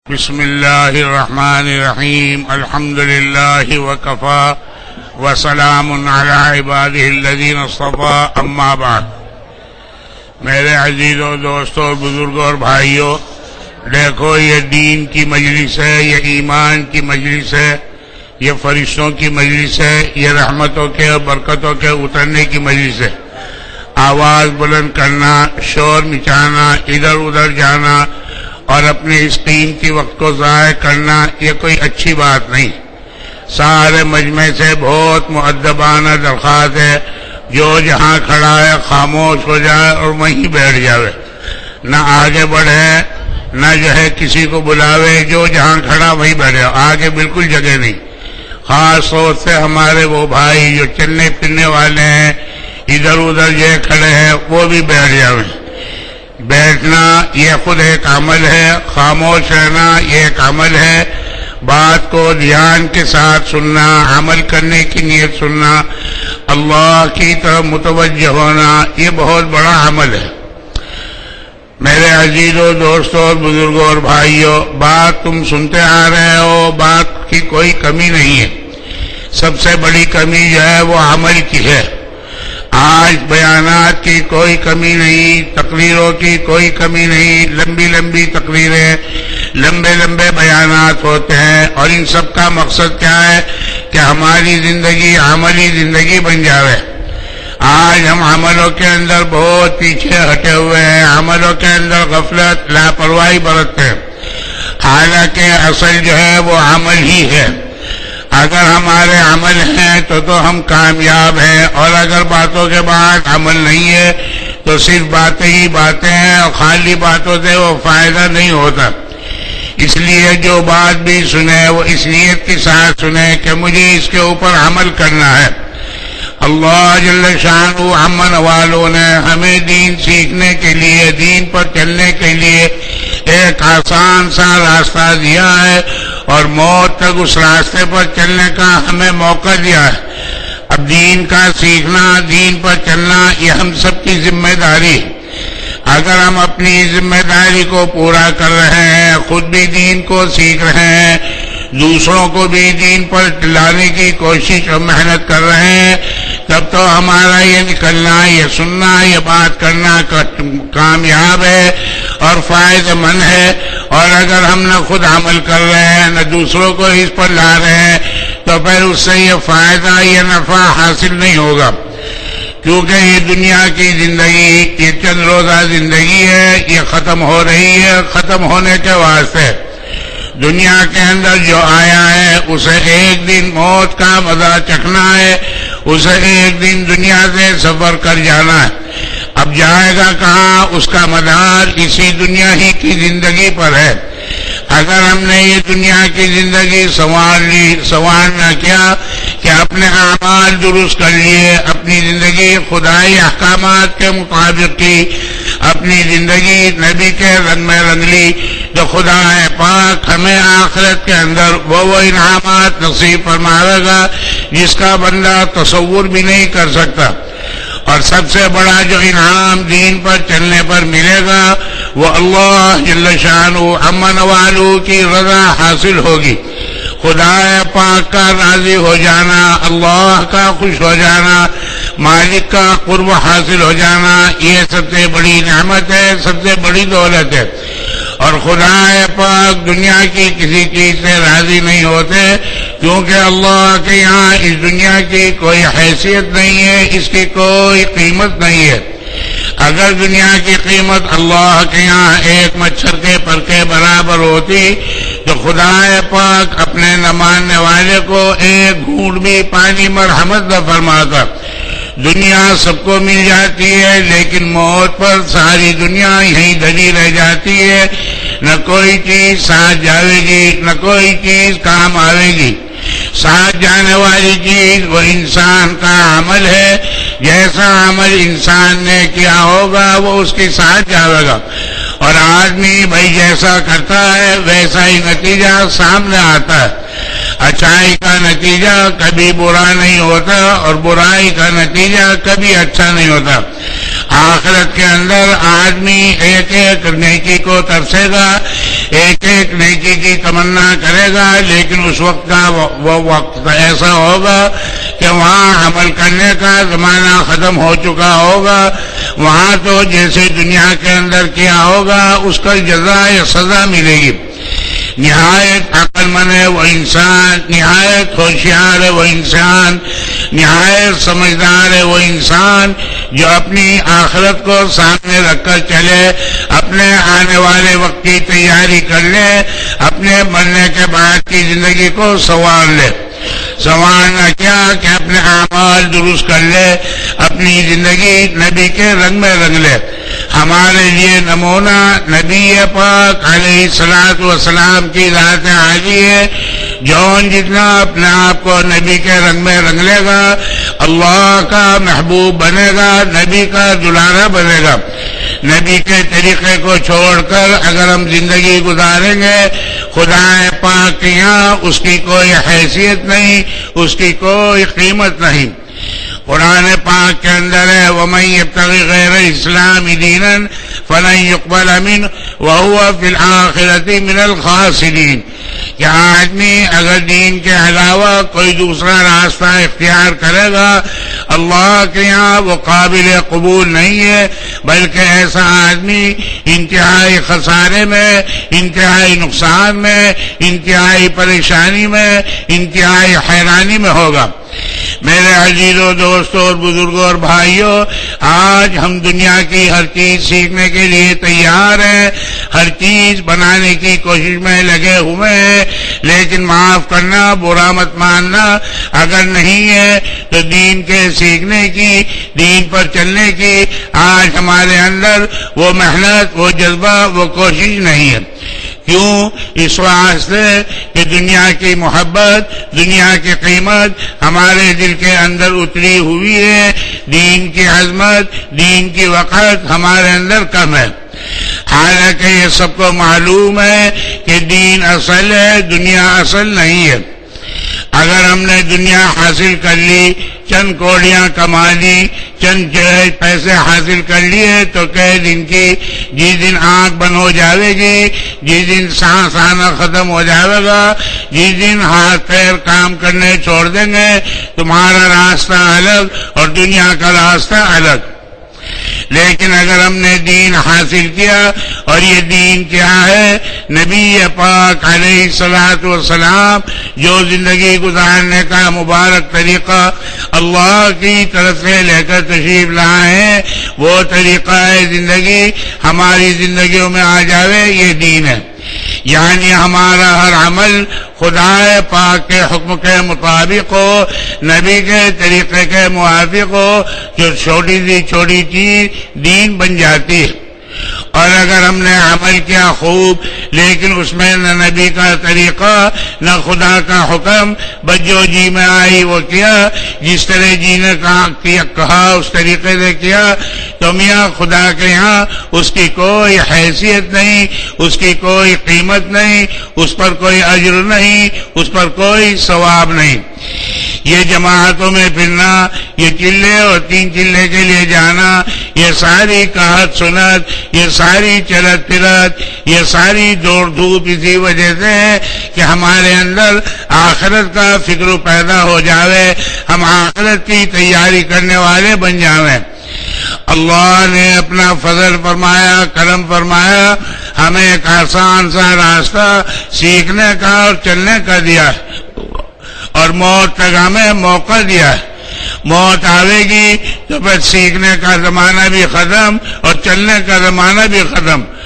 بسم اللہ الرحمن الرحیم الحمد للہ وکفا وسلام علی عبادہ الذین اصطفیٰ اما بعد۔ میرے عزیزوں، دوستوں اور بزرگوں اور بھائیوں، دیکھو یہ دین کی مجلس ہے، یہ ایمان کی مجلس ہے، یہ فرشتوں کی مجلس ہے، یہ رحمتوں کے اور برکتوں کے اترنے کی مجلس ہے۔ آواز بلند کرنا، شور مچانا، ادھر ادھر جانا اور اپنے اس قیمتی وقت کو ضائع کرنا یہ کوئی اچھی بات نہیں۔ سارے مجمع سے بہت مؤدبانہ درخواست ہے، جو جہاں کھڑا ہے خاموش ہو جائے اور وہیں بیٹھ جاوے، نہ آگے بڑھے نہ جو ہے کسی کو بلاوے، جو جہاں کھڑا وہیں بیٹھ جائے، آگے بالکل جگہ نہیں۔ خاص طور سے ہمارے وہ بھائی جو چلنے پھرنے والے ہیں، ادھر ادھر جو کھڑے ہیں، وہ بھی بیٹھ جاوے۔ بیٹھنا یہ خود ایک عمل ہے، خاموش رہنا یہ ایک عمل ہے، بات کو دھیان کے ساتھ سننا، عمل کرنے کی نیت سننا، اللہ کی طرف متوجہ ہونا، یہ بہت بڑا عمل ہے۔ میرے عزیزوں، دوستوں اور بزرگوں اور بھائیوں، بات تم سنتے آ رہے ہو، بات کی کوئی کمی نہیں ہے۔ سب سے بڑی کمی جو ہے وہ عمل کی ہے۔ آج بیانات کی کوئی کمی نہیں، تقریروں کی کوئی کمی نہیں، لمبی لمبی تقریریں، لمبے لمبے بیانات ہوتے ہیں، اور ان سب کا مقصد کیا ہے کہ ہماری زندگی عملی زندگی بن جاوے۔ آج ہم عملوں کے اندر بہت پیچھے ہٹے ہوئے ہیں، عملوں کے اندر غفلت، لاپرواہی برتتے ہیں، حالانکہ اصل جو ہے وہ عمل ہی ہے۔ اگر ہمارے عمل ہیں تو ہم کامیاب ہیں، اور اگر باتوں کے بعد عمل نہیں ہے تو صرف باتیں ہی باتیں ہیں، اور خالی باتوں سے وہ فائدہ نہیں ہوتا۔ اس لیے جو بات بھی سنے وہ اس نیت کے ساتھ سنے کہ مجھے اس کے اوپر عمل کرنا ہے۔ اللہ جل شانہ امن والوں نے ہمیں دین سیکھنے کے لیے، دین پر چلنے کے لیے ایک آسان سا راستہ دیا ہے، اور موت تک اس راستے پر چلنے کا ہمیں موقع دیا ہے۔ اب دین کا سیکھنا، دین پر چلنا یہ ہم سب کی ذمہ داری ہے۔ اگر ہم اپنی ذمہ داری کو پورا کر رہے ہیں، خود بھی دین کو سیکھ رہے ہیں، دوسروں کو بھی دین پر لانے کی کوشش اور محنت کر رہے ہیں، تب تو ہمارا یہ نکلنا، یہ سننا، یہ بات کرنا کامیاب ہے اور فائدہ مند ہے۔ اور اگر ہم نہ خود عمل کر رہے ہیں نہ دوسروں کو اس پر لا رہے ہیں تو پھر اس سے یہ فائدہ، یہ نفع حاصل نہیں ہوگا، کیونکہ یہ دنیا کی زندگی یہ چند روزہ زندگی ہے، یہ ختم ہو رہی ہے۔ ختم ہونے کے واسطے دنیا کے اندر جو آیا ہے اسے ایک دن موت کا مزہ چکھنا ہے، اسے ایک دن دنیا سے سفر کر جانا ہے۔ اب جائے گا کہاں؟ اس کا مدار اسی دنیا ہی کی زندگی پر ہے۔ اگر ہم نے یہ دنیا کی زندگی سنوار نہ کیا کہ اپنے اعمال درست کر لیے، اپنی زندگی خدائی احکامات کے مطابق کی، اپنی زندگی نبی کے رنگ میں رنگ لی، تو خدا پاک ہمیں آخرت کے اندر وہ انعامات نصیب فرمائے گا جس کا بندہ تصور بھی نہیں کر سکتا۔ اور سب سے بڑا جو انعام دین پر چلنے پر ملے گا وہ اللہ جل شانہ امن والوں کی رضا حاصل ہوگی، خدا پاک کا راضی ہو جانا، اللہ کا خوش ہو جانا، مالک کا قرب حاصل ہو جانا، یہ سب سے بڑی نعمت ہے، سب سے بڑی دولت ہے۔ اور خدا پاک دنیا کی کسی چیز سے راضی نہیں ہوتے، کیونکہ اللہ کے یہاں اس دنیا کی کوئی حیثیت نہیں ہے، اس کی کوئی قیمت نہیں ہے۔ اگر دنیا کی قیمت اللہ کے یہاں ایک مچھر کے پر کے برابر ہوتی تو خدا پاک اپنے نہ ماننے والے کو ایک گھونٹ بھی پانی مرحمت نہ فرماتا۔ دنیا سب کو مل جاتی ہے، لیکن موت پر ساری دنیا یہیں دھری رہ جاتی ہے، نہ کوئی چیز ساتھ جاوے گی، نہ کوئی چیز کام آئے گی۔ ساتھ جانے والی چیز وہ انسان کا عمل ہے، جیسا عمل انسان نے کیا ہوگا وہ اس کے ساتھ جاوے گا، اور آدمی بھائی جیسا کرتا ہے ویسا ہی نتیجہ سامنے آتا ہے۔ اچھائی کا نتیجہ کبھی برا نہیں ہوتا، اور برائی کا نتیجہ کبھی اچھا نہیں ہوتا۔ آخرت کے اندر آدمی ایک ایک نیکی کو ترسے گا، ایک ایک نیکی کی تمنا کرے گا، لیکن اس وقت کا وہ وقت ایسا ہوگا کہ وہاں عمل کرنے کا زمانہ ختم ہو چکا ہوگا. وہاں تو جیسے دنیا کے اندر کیا ہوگا اس کا جزا یا سزا ملے گی. نہایت عقل مند ہے وہ انسان، نہایت ہوشیار ہے وہ انسان، نہایت سمجھدار ہے وہ انسان جو اپنی آخرت کو سامنے رکھ کر چلے، اپنے آنے والے وقت کی تیاری کر لے، اپنے مرنے کے بعد کی زندگی کو سنوار لے. سنوارنا کیا کہ اپنے اعمال درست کر لے، اپنی زندگی نبی کے رنگ میں رنگ لے. ہمارے لیے نمونہ نبی پاک علیہ الصلوۃ والسلام کی ذات عالی ہے. جون جتنا اپنے آپ کو نبی کے رنگ میں رنگ لے گا، اللہ کا محبوب بنے گا، نبی کا دلارا بنے گا. نبی کے طریقے کو چھوڑ کر اگر ہم زندگی گزاریں گے، خدا پاک کے یہاں اس کی کوئی حیثیت نہیں، اس کی کوئی قیمت نہیں. قرآن پاک کے اندر ہے وَمَن يَبْتَغِ غَيْرَ الْإِسْلَامِ دِينًا فَلَن يُقْبَلَ مِنْهُ وَهُوَ فِي الْآخِرَةِ مِنَ الْخَاسِرِينَ. کہ آدمی اگر دین کے علاوہ کوئی دوسرا راستہ اختیار کرے گا، اللہ کے یہاں وہ قابل قبول نہیں ہے، بلکہ ایسا آدمی انتہائی خسارے میں، انتہائی نقصان میں، انتہائی پریشانی میں، انتہائی حیرانی میں ہوگا. میرے عزیزوں، دوستوں اور بزرگوں اور بھائیوں، آج ہم دنیا کی ہر چیز سیکھنے کے لیے تیار ہیں، ہر چیز بنانے کی کوشش میں لگے ہوئے ہیں، لیکن معاف کرنا، برا مت ماننا، اگر نہیں ہے تو دین کے سیکھنے کی، دین پر چلنے کی آج ہمارے اندر وہ محنت، وہ جذبہ، وہ کوشش نہیں ہے. کیوں؟ اس واسطے کہ دنیا کی محبت، دنیا کی قیمت ہمارے دل کے اندر اتری ہوئی ہے، دین کی عظمت، دین کی وقت ہمارے اندر کم ہے. حالانکہ یہ سب کو معلوم ہے کہ دین اصل ہے، دنیا اصل نہیں ہے. اگر ہم نے دنیا حاصل کر لی، چند کوڑیاں کما لی، چند پیسے حاصل کر لیے تو کئی دن کی، جس دن آنکھ بند ہو جاوے گی، جس دن سانس آنا ختم ہو جاوے گا، جس دن ہاتھ پیر کام کرنے چھوڑ دیں گے، تمہارا راستہ الگ اور دنیا کا راستہ الگ. لیکن اگر ہم نے دین حاصل کیا، اور یہ دین کیا ہے؟ نبی پاک علیہ الصلوۃ والسلام جو زندگی گزارنے کا مبارک طریقہ اللہ کی طرف سے لے کر تشریف لائے ہیں، وہ طریقہ زندگی ہماری زندگیوں میں آ جاوے، یہ دین ہے. یعنی ہمارا ہر عمل خدا پاک کے حکم کے مطابق ہو، نبی کے طریقے کے موافق ہو، جو چھوٹی سی چھوٹی چیز دین بن جاتی ہے. اور اگر ہم نے عمل کیا خوب، لیکن اس میں نہ نبی کا طریقہ، نہ خدا کا حکم، بس جو جی میں آئی وہ کیا، جس طرح جی نے کہا اس طریقے سے کیا، تو میاں خدا کے یہاں اس کی کوئی حیثیت نہیں، اس کی کوئی قیمت نہیں، اس پر کوئی اجر نہیں، اس پر کوئی ثواب نہیں. یہ جماعتوں میں پھرنا، یہ چلے اور 3 چلے کے لیے جانا، یہ ساری کہت سنت، یہ ساری چلت پھرت، یہ ساری دوڑ دھوپ اسی وجہ سے ہے کہ ہمارے اندر آخرت کا فکر پیدا ہو جاوے، ہم آخرت کی تیاری کرنے والے بن جاویں. اللہ نے اپنا فضل فرمایا، کرم فرمایا، ہمیں ایک آسان سا راستہ سیکھنے کا اور چلنے کا دیا، اور موت تک ہمیں موقع دیا. موت آئے گی تو پھر سیکھنے کا زمانہ بھی ختم اور چلنے کا زمانہ بھی ختم.